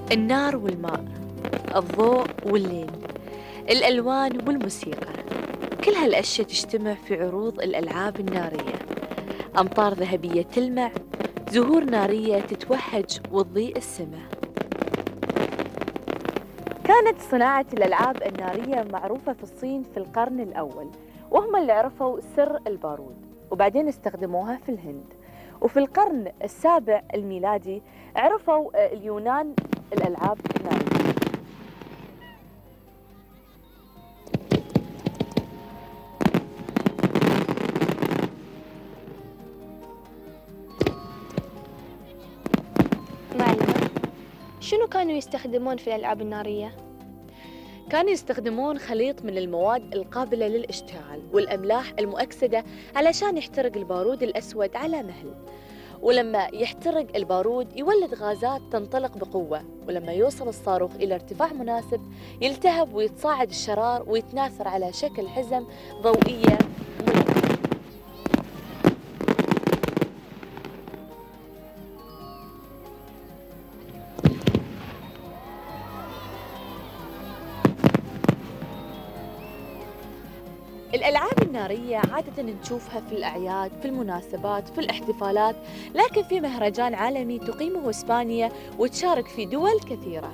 النار والماء، الضوء والليل، الألوان والموسيقى، كل هالأشياء تجتمع في عروض الألعاب النارية. أمطار ذهبية تلمع، زهور نارية تتوهج وتضيء السماء. كانت صناعة الألعاب النارية معروفة في الصين في القرن الأول، وهم اللي عرفوا سر البارود، وبعدين استخدموها في الهند. وفي القرن السابع الميلادي عرفوا اليونان الألعاب النارية. معلمة، شنو كانوا يستخدمون في الألعاب النارية؟ كانوا يستخدمون خليط من المواد القابلة للاشتعال والأملاح المؤكسدة علشان يحترق البارود الأسود على مهل، ولما يحترق البارود يولد غازات تنطلق بقوة، ولما يوصل الصاروخ إلى ارتفاع مناسب يلتهب ويتصاعد الشرار ويتناثر على شكل حزم ضوئية ملونة. الألعاب النارية عادة نشوفها في الأعياد، في المناسبات، في الاحتفالات، لكن في مهرجان عالمي تقيمه إسبانيا وتشارك في دول كثيرة.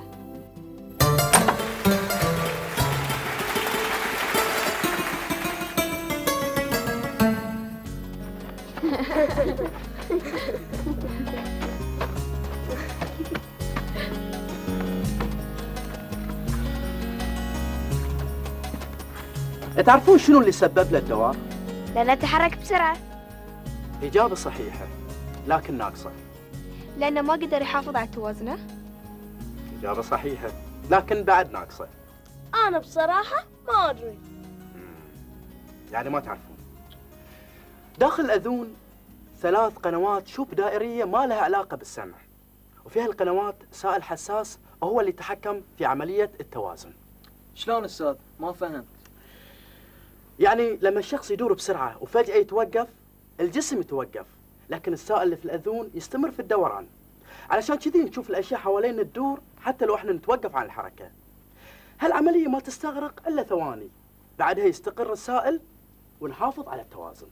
تعرفون شنو اللي سبب له الدوار؟ لأنه تحرك بسرعة. إجابة صحيحة لكن ناقصة. لأنه ما قدر يحافظ على توازنه. إجابة صحيحة لكن بعد ناقصة. أنا بصراحة ما أدري. يعني ما تعرفون. داخل الأذون 3 قنوات شوب دائرية ما لها علاقة بالسمع، وفي هالقنوات سائل حساس وهو اللي يتحكم في عملية التوازن. شلون أستاذ؟ ما فهمت. يعني لما الشخص يدور بسرعة وفجأة يتوقف، الجسم يتوقف، لكن السائل اللي في الأذون يستمر في الدوران. علشان كذي نشوف الأشياء حوالينا تدور حتى لو احنا نتوقف عن الحركة. هالعملية ما تستغرق إلا ثواني، بعدها يستقر السائل ونحافظ على التوازن.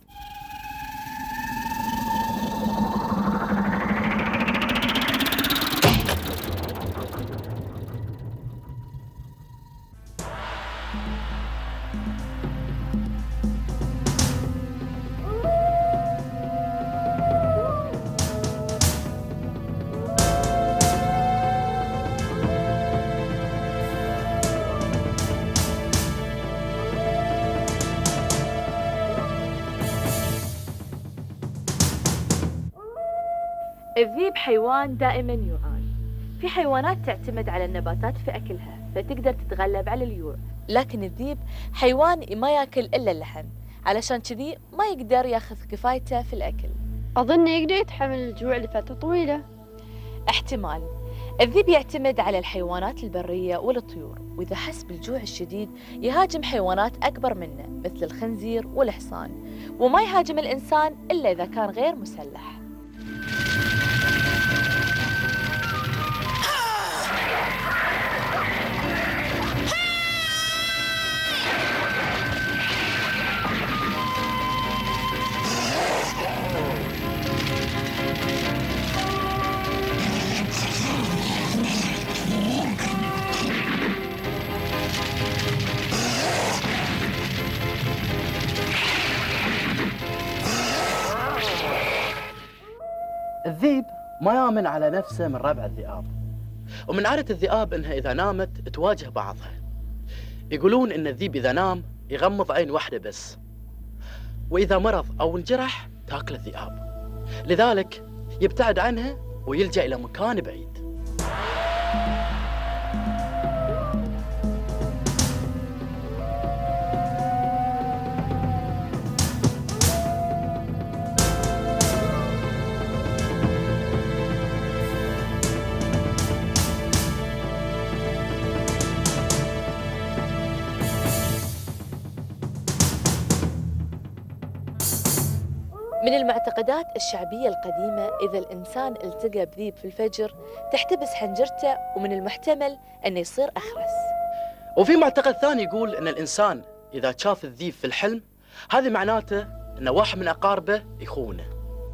الذيب حيوان دائما يعان. في حيوانات تعتمد على النباتات في أكلها فتقدر تتغلب على الجوع، لكن الذيب حيوان ما ياكل إلا اللحم، علشان كذي ما يقدر ياخذ كفايته في الأكل. أظن يقدر يتحمل الجوع لفترة طويلة. احتمال. الذيب يعتمد على الحيوانات البرية والطيور، وإذا حس بالجوع الشديد يهاجم حيوانات أكبر منه مثل الخنزير والحصان، وما يهاجم الإنسان إلا إذا كان غير مسلح. الذيب ما يامن على نفسه من ربع الذئاب، ومن عادة الذئاب انها اذا نامت تواجه بعضها. يقولون ان الذيب اذا نام يغمض عين واحدة بس، واذا مرض او انجرح تاكل الذئاب، لذلك يبتعد عنها ويلجأ الى مكان بعيد. من المعتقد المعتقدات الشعبية القديمة إذا الإنسان التقى بذيب في الفجر تحتبس حنجرته ومن المحتمل أنه يصير أخرس. وفي معتقد ثاني يقول أن الإنسان إذا شاف الذيب في الحلم هذا معناته أن واحد من أقاربه يخونه.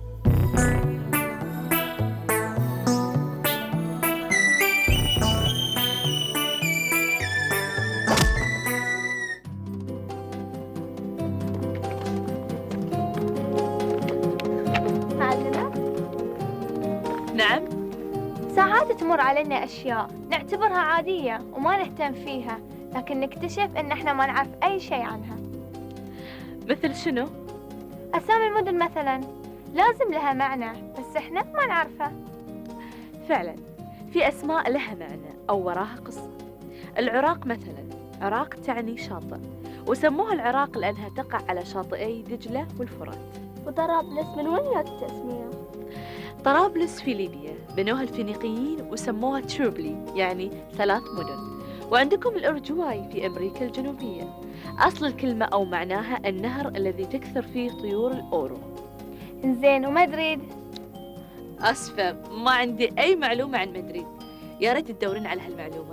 نعم؟ ساعات تمر علينا أشياء نعتبرها عادية وما نهتم فيها، لكن نكتشف إن إحنا ما نعرف أي شيء عنها. مثل شنو؟ أسامي المدن مثلاً لازم لها معنى بس إحنا ما نعرفه. فعلاً في أسماء لها معنى أو وراها قصة. العراق مثلاً، عراق تعني شاطئ، وسموها العراق لأنها تقع على شاطئي دجلة والفرات. وطرابلس من وين جات التسمية؟ طرابلس في ليبيا، بنوها الفينيقيين وسموها تروبلي يعني 3 مدن. وعندكم الأرجواي في أمريكا الجنوبية، أصل الكلمة أو معناها النهر الذي تكثر فيه طيور الأورو. إنزين ومدريد؟ أسفة ما عندي أي معلومة عن مدريد، يا ريت تدورين على هالمعلومة.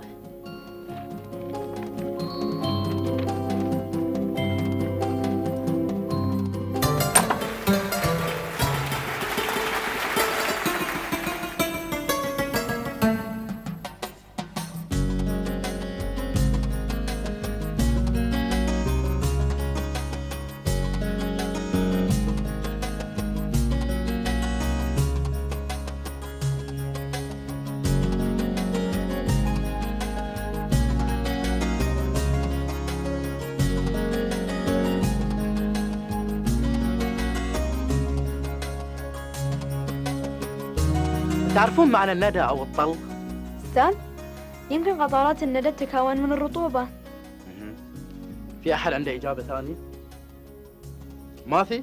تعرفون معنى الندى أو الطل؟ استاذ يمكن قطرات الندى تتكون من الرطوبة. في أحد عنده إجابة ثانية؟ ما في؟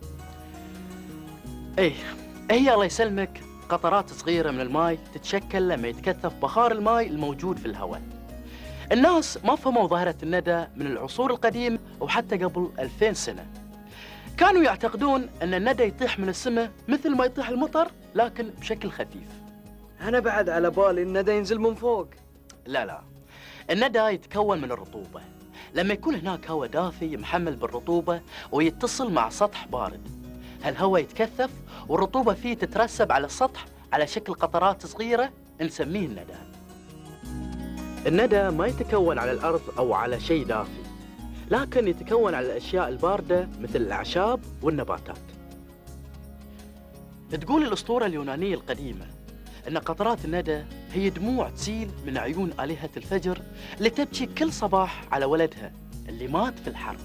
إيه هي الله يسلمك قطرات صغيرة من الماء تتشكل لما يتكثف بخار الماء الموجود في الهواء. الناس ما فهموا ظاهرة الندى من العصور القديمة وحتى قبل 2000 سنة. كانوا يعتقدون أن الندى يطيح من السماء مثل ما يطيح المطر لكن بشكل خفيف. أنا بعد على بالي الندى ينزل من فوق. لا الندى يتكون من الرطوبة. لما يكون هناك هواء دافي محمل بالرطوبة ويتصل مع سطح بارد، هالهواء يتكثف والرطوبة فيه تترسب على السطح على شكل قطرات صغيرة نسميه الندى. الندى ما يتكون على الأرض أو على شيء دافي، لكن يتكون على الأشياء الباردة مثل الأعشاب والنباتات. تقول الأسطورة اليونانية القديمة أن قطرات الندى هي دموع تسيل من عيون آلهة الفجر اللي تبكي كل صباح على ولدها اللي مات في الحرب.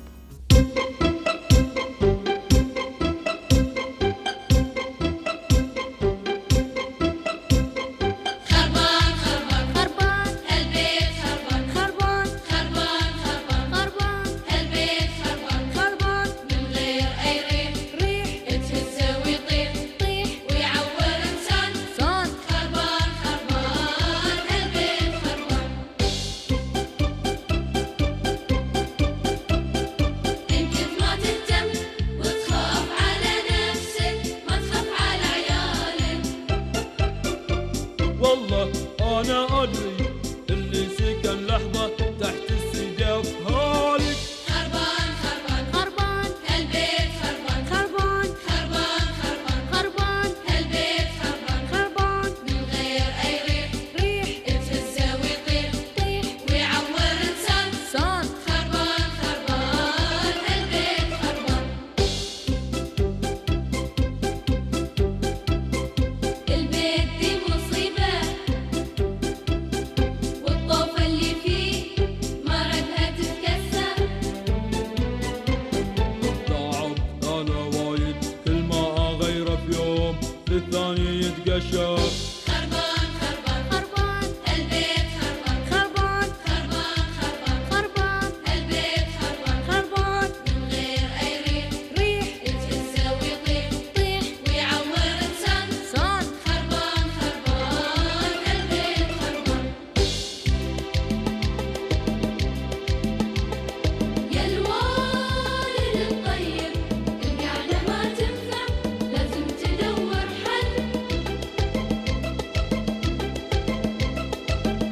يا الوالد الطيب القعدة ما تنفع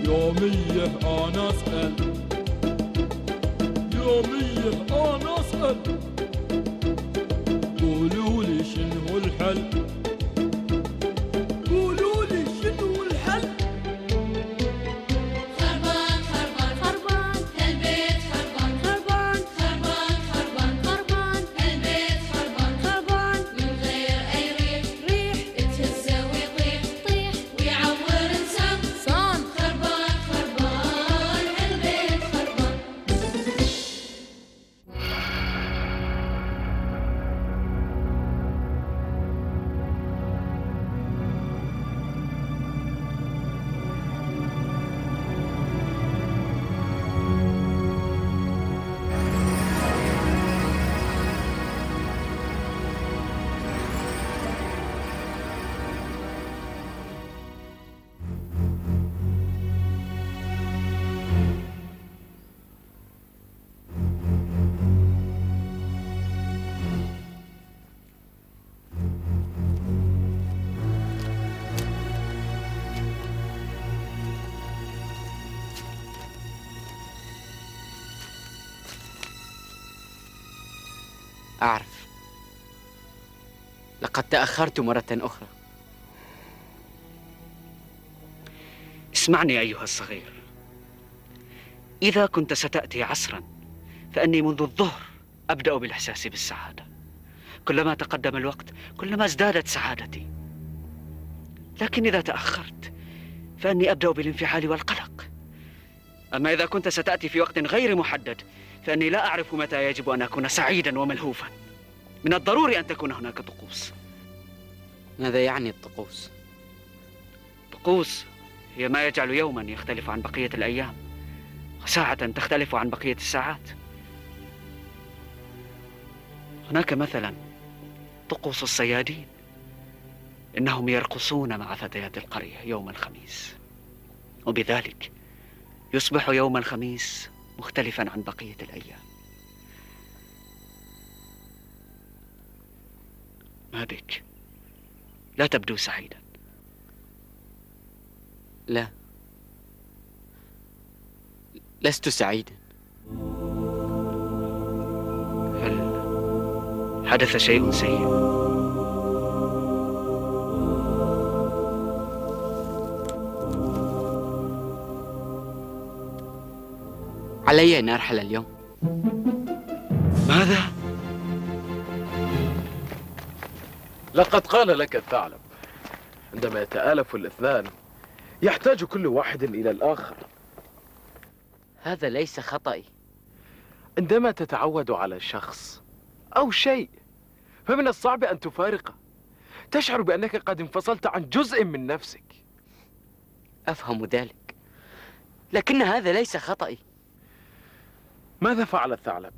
يوميه انا اسال، يوميه انا اسال، قولوا لي شنو الحل، قولوا لي شنو الحل. خربان خربان خربان البيت خربان خربان خربان خربان خربان البيت خربان خربان من غير أي ريح تهزه ويطيح طيح ويعور إنسان صان. خربان خربان البيت خربان. أعرف، لقد تأخرت مرة أخرى. اسمعني أيها الصغير، إذا كنت ستأتي عصرا فأني منذ الظهر أبدأ بالإحساس بالسعادة. كلما تقدم الوقت كلما ازدادت سعادتي، لكن إذا تأخرت فأني أبدأ بالانفعال والقلق. أما إذا كنت ستأتي في وقت غير محدد فأني لا أعرف متى يجب أن أكون سعيدا وملهوفا. من الضروري أن تكون هناك طقوس. ماذا يعني الطقوس؟ طقوس هي ما يجعل يوما يختلف عن بقية الأيام، وساعة تختلف عن بقية الساعات. هناك مثلا طقوس الصيادين، إنهم يرقصون مع فتيات القرية يوم الخميس، وبذلك يصبح يوم الخميس مختلفا عن بقية الأيام. ما بك؟ لا تبدو سعيدا. لا، لست سعيدا. هل حدث شيء سيء؟ علي أن أرحل اليوم. ماذا؟ لقد قال لك الثعلب عندما يتآلف الاثنان يحتاج كل واحد إلى الآخر. هذا ليس خطأي. عندما تتعود على شخص أو شيء فمن الصعب أن تفارقه. تشعر بأنك قد انفصلت عن جزء من نفسك. أفهم ذلك، لكن هذا ليس خطأي. ماذا فعل الثعلب؟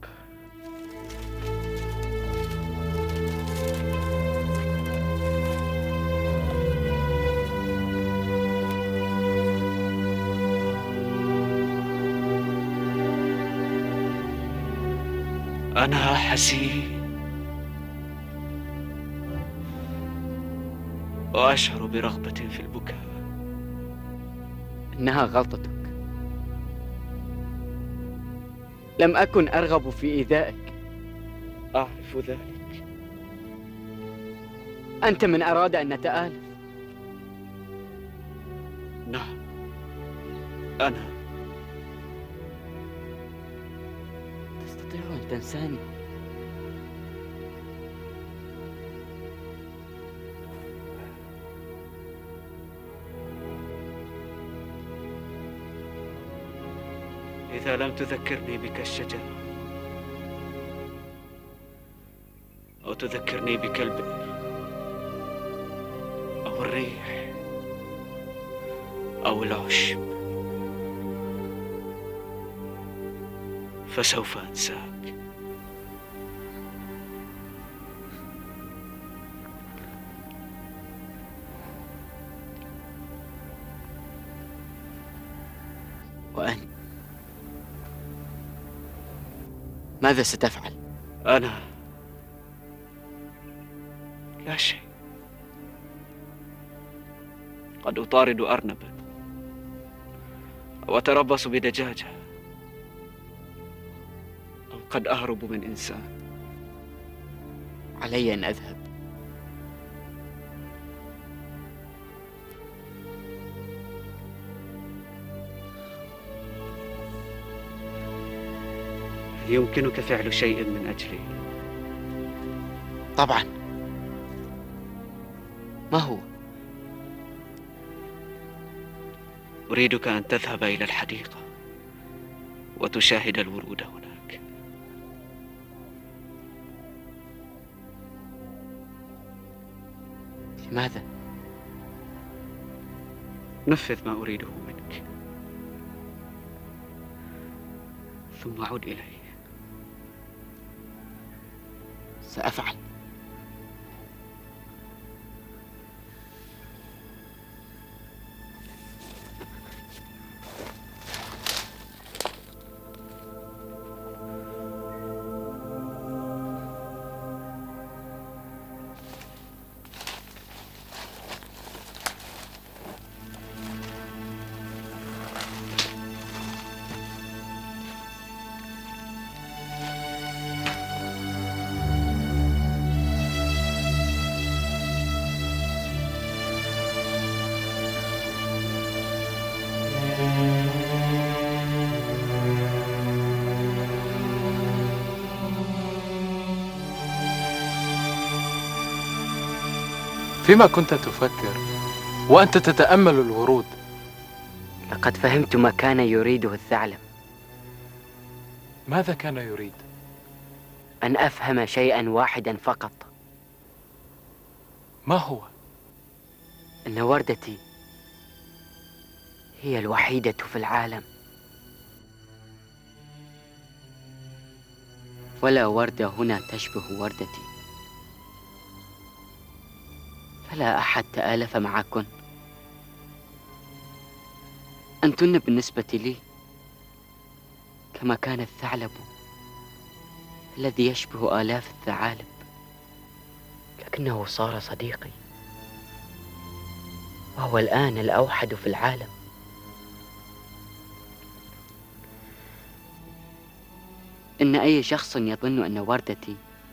أنا حزين وأشعر برغبة في البكاء. إنها غلطتك. لم أكن أرغب في إيذائك. أعرف ذلك. أنت من أراد أن نتآلف. نعم، أنا. تستطيع أن تنساني. إذا لم تذكرني بك الشجرة أو تذكرني بك البئر أو الريح أو العشب فسوف أنساك. وأنت ماذا ستفعل؟ أنا لا شيء. قد أطارد أرنبا وأتربص بدجاجة أم قد أهرب من إنسان. علي أن أذهب. يمكنك فعل شيء من أجلي؟ طبعا. ما هو؟ أريدك أن تذهب إلى الحديقة وتشاهد الورود هناك. لماذا؟ نفذ ما أريده منك ثم عد إلي. سأفعل. فيما كنت تفكر وأنت تتأمل الورود؟ لقد فهمت ما كان يريده الثعلب. ماذا كان يريد؟ أن أفهم شيئا واحدا فقط. ما هو؟ أن وردتي هي الوحيدة في العالم، ولا وردة هنا تشبه وردتي، فلا أحد تآلف معكن. أنتن بالنسبة لي كما كان الثعلب الذي يشبه آلاف الثعالب، لكنه صار صديقي، وهو الآن الأوحد في العالم. إن أي شخص يظن أن وردتي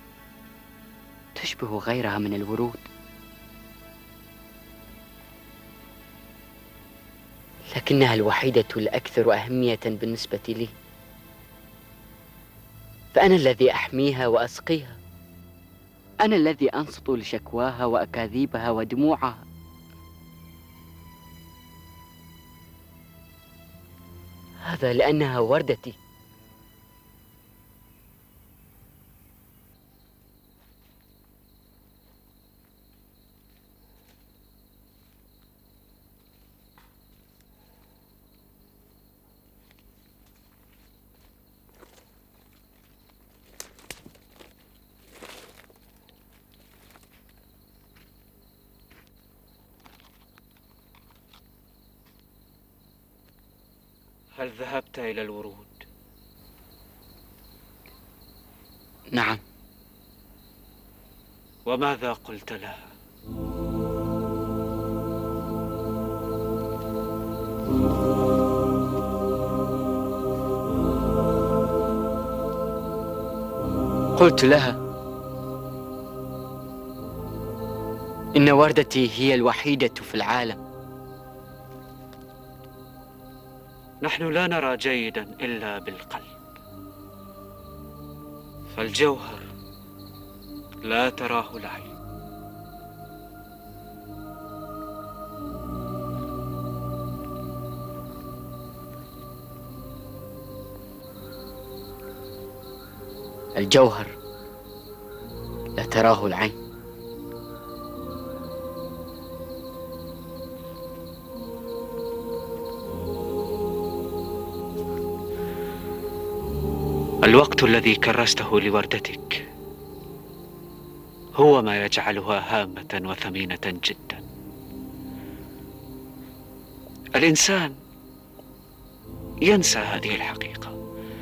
تشبه غيرها من الورود، لكنها الوحيدة الأكثر أهمية بالنسبة لي، فأنا الذي أحميها وأسقيها، أنا الذي أنصت لشكواها وأكاذيبها ودموعها. هذا لأنها وردتي. هل ذهبت إلى الورود؟ نعم. وماذا قلت لها؟ قلت لها إن وردتي هي الوحيدة في العالم. نحن لا نرى جيدا إلا بالقلب، فالجوهر لا تراه العين. الجوهر لا تراه العين. الوقت الذي كرسته لوردتك هو ما يجعلها هامة وثمينة جدا. الإنسان ينسى هذه الحقيقة،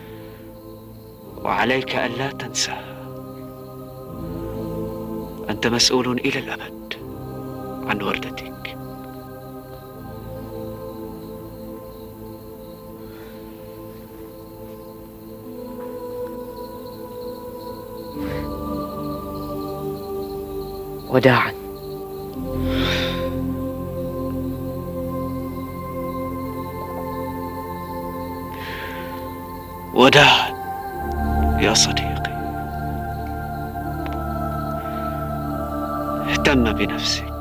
وعليك أن لا تنساها. أنت مسؤول إلى الأبد عن وردتك. وداعا. وداعا يا صديقي. اهتم بنفسك.